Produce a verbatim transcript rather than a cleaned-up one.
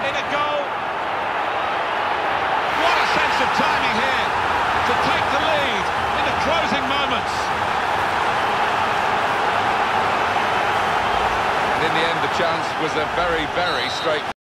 in a goal. What a sense of timing here to take the lead in the closing moments. And in the end, the chance was a very, very straight.